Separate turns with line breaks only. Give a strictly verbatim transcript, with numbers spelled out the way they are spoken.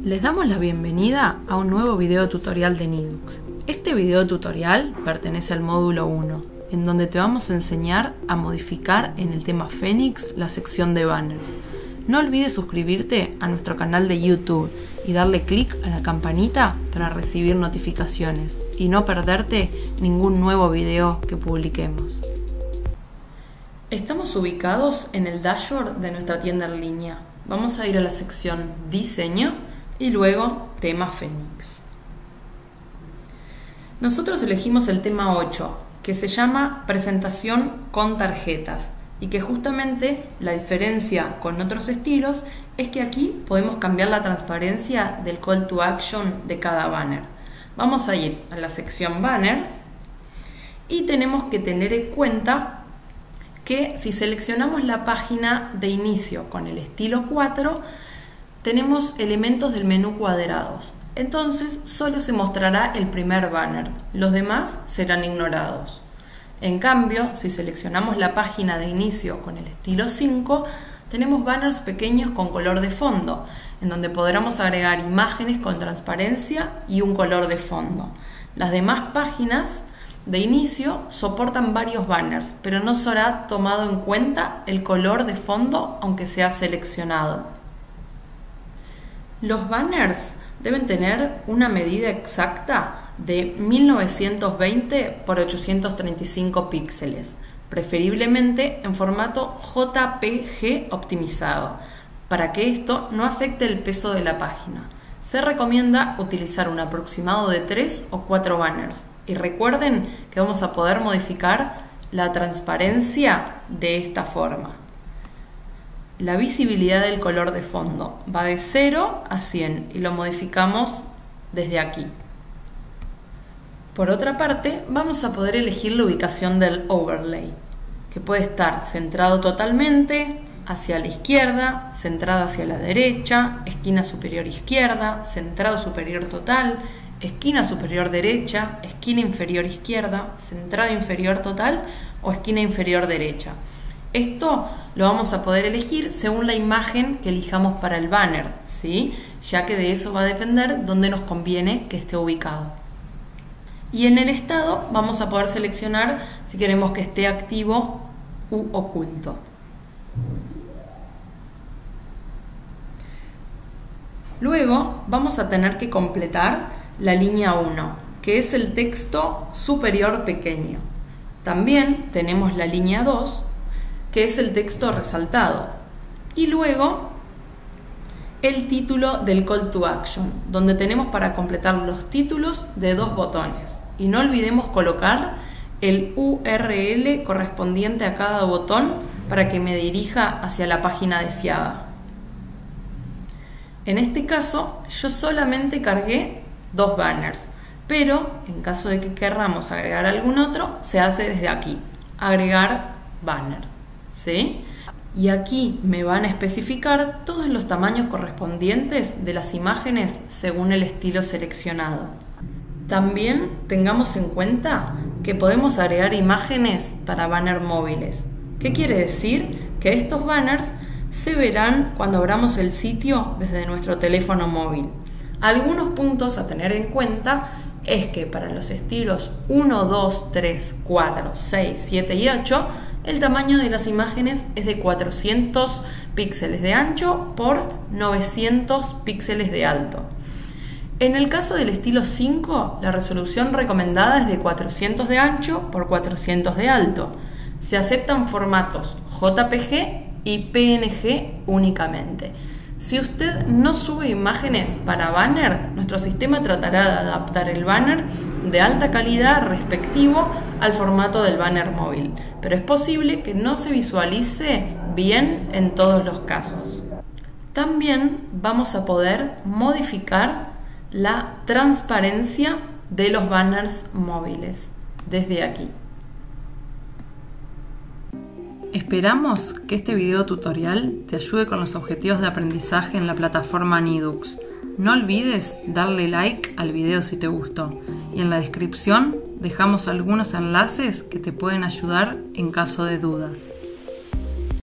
Les damos la bienvenida a un nuevo video tutorial de Nidux. Este video tutorial pertenece al módulo uno, en donde te vamos a enseñar a modificar en el tema Phoenix la sección de banners. No olvides suscribirte a nuestro canal de YouTube y darle clic a la campanita para recibir notificaciones y no perderte ningún nuevo video que publiquemos. Estamos ubicados en el dashboard de nuestra tienda en línea. Vamos a ir a la sección Diseño y luego Tema Phoenix. Nosotros elegimos el tema ocho, que se llama Presentación con tarjetas, y que justamente la diferencia con otros estilos es que aquí podemos cambiar la transparencia del call to action de cada banner. Vamos a ir a la sección Banner y tenemos que tener en cuenta que si seleccionamos la página de inicio con el estilo cuatro, tenemos elementos del menú cuadrados. Entonces solo se mostrará el primer banner, los demás serán ignorados. En cambio, si seleccionamos la página de inicio con el estilo cinco, tenemos banners pequeños con color de fondo, en donde podremos agregar imágenes con transparencia y un color de fondo. Las demás páginas de inicio soportan varios banners, pero no será tomado en cuenta el color de fondo aunque sea seleccionado. Los banners deben tener una medida exacta de mil novecientos veinte por ochocientos treinta y cinco píxeles, preferiblemente en formato J P G optimizado, para que esto no afecte el peso de la página. Se recomienda utilizar un aproximado de tres o cuatro banners. Y recuerden que vamos a poder modificar la transparencia de esta forma. La visibilidad del color de fondo va de cero a cien y lo modificamos desde aquí. Por otra parte, vamos a poder elegir la ubicación del overlay, que puede estar centrado totalmente hacia la izquierda, centrado hacia la derecha, esquina superior izquierda, centrado superior total, esquina superior derecha, esquina inferior izquierda, centrado inferior total o esquina inferior derecha. Esto lo vamos a poder elegir según la imagen que elijamos para el banner, ¿sí? Ya que de eso va a depender dónde nos conviene que esté ubicado. Y en el estado vamos a poder seleccionar si queremos que esté activo u oculto. Luego vamos a tener que completar la línea uno, que es el texto superior pequeño. También tenemos la línea dos, que es el texto resaltado. Y luego el título del call to action, donde tenemos para completar los títulos de dos botones. Y no olvidemos colocar el U R L correspondiente a cada botón para que me dirija hacia la página deseada. En este caso, yo solamente cargué dos banners, pero en caso de que queramos agregar algún otro, se hace desde aquí, agregar banner, ¿sí? Y aquí me van a especificar todos los tamaños correspondientes de las imágenes según el estilo seleccionado. También tengamos en cuenta que podemos agregar imágenes para banner móviles. ¿Qué quiere decir? Que estos banners se verán cuando abramos el sitio desde nuestro teléfono móvil. Algunos puntos a tener en cuenta es que para los estilos uno, dos, tres, cuatro, seis, siete y ocho, el tamaño de las imágenes es de cuatrocientos píxeles de ancho por novecientos píxeles de alto. En el caso del estilo cinco, la resolución recomendada es de cuatrocientos de ancho por cuatrocientos de alto. Se aceptan formatos J P G y P N G únicamente. Si usted no sube imágenes para banner, nuestro sistema tratará de adaptar el banner de alta calidad respectivo al formato del banner móvil, pero es posible que no se visualice bien en todos los casos. También vamos a poder modificar la transparencia de los banners móviles desde aquí. Esperamos que este video tutorial te ayude con los objetivos de aprendizaje en la plataforma Nidux. No olvides darle like al video si te gustó y en la descripción dejamos algunos enlaces que te pueden ayudar en caso de dudas.